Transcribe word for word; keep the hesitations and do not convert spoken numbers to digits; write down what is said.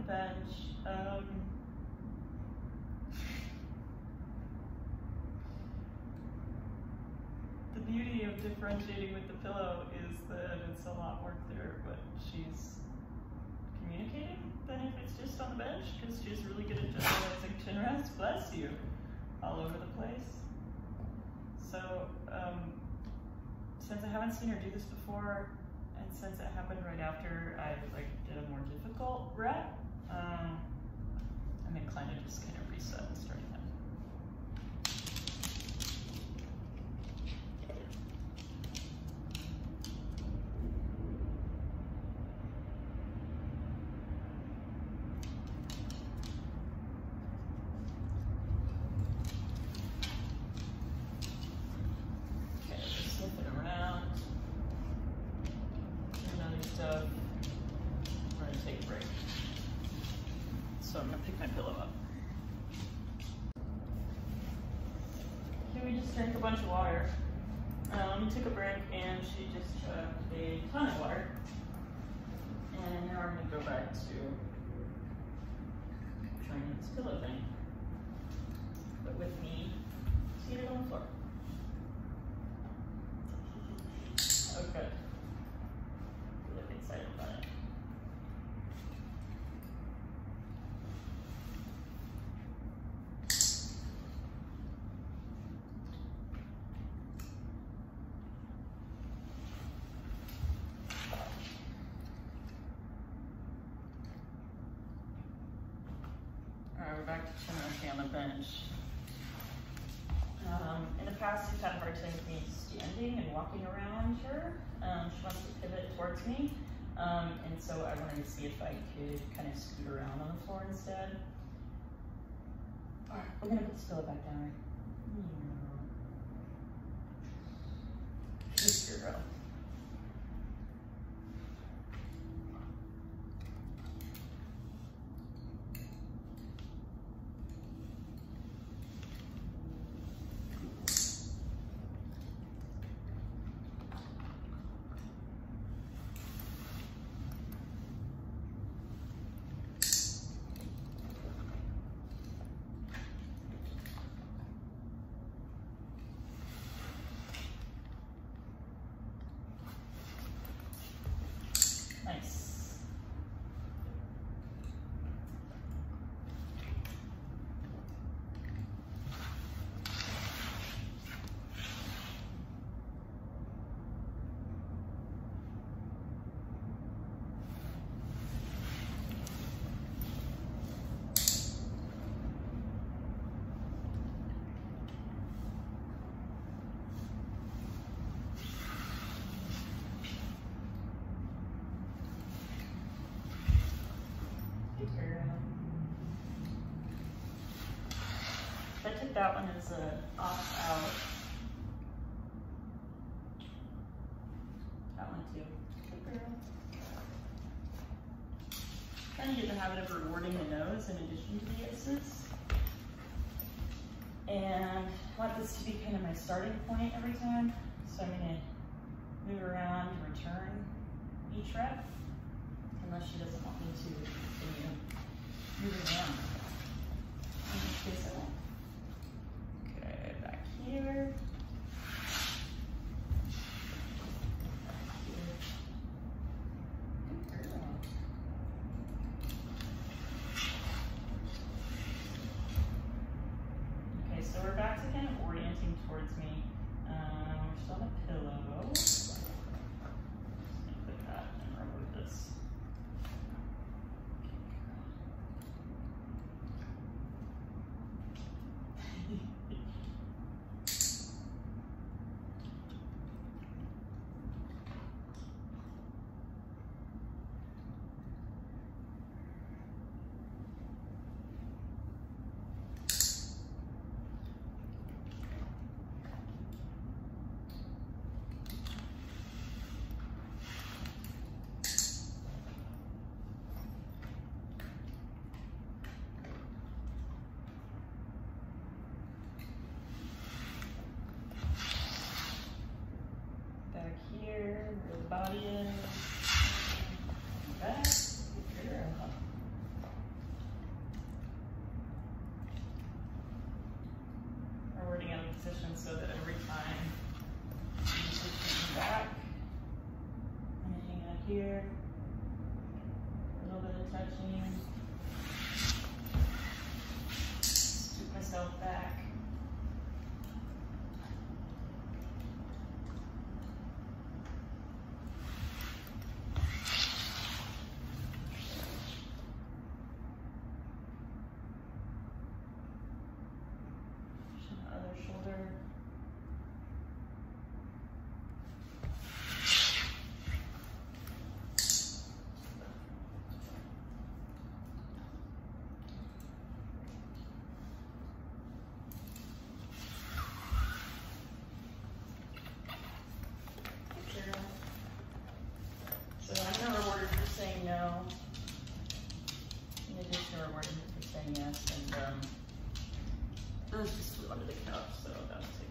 bench. Um, the beauty of differentiating with the pillow is that it's a lot more clear what she's communicating than if it's just on the bench, because she's really good at generalizing chin rest, bless you, all over the place. So um, since I haven't seen her do this before, and since it happened right after I like did a more difficult rep, um, I'm inclined to just kind of reset and start again. Okay, just sniffing around. And other stuff. We're gonna take a break. So I'm gonna pick my pillow up. Okay, we just drank a bunch of water. Um, we took a break and she just chugged a ton of water. And now we're gonna go back to trying this pillow thing. But with me seated on the floor. Oh, good. Really excited about it. Alright, we're back to chin resting on the bench. Um, in the past, she's had a hard time with me standing and walking around her. Um, she wants to pivot towards me. Um, and so I wanted to see if I could kind of scoot around on the floor instead. Alright, we're gonna put this pillow back down, right? Good girl. Nice. I took that one as a off out. That one too. Good girl. Kind of get in the habit of rewarding the nose in addition to the aces. And I want this to be kind of my starting point every time. So I'm going to move around and return each rep, unless she doesn't want me to continue moving around. In this case, I won't. Okay, back here. Back here. Good girl. Okay, so we're back to kind of orienting towards me. Um, we're still on a pillow. Just gonna put that and remove this. so that every time you just push back, I'm gonna hang out here, a little bit of touching, scoop myself back. Shoulder. So I'm going to reward her for saying no, in addition to rewarding her for saying yes, and um, Rose just flew under the couch, so that's it.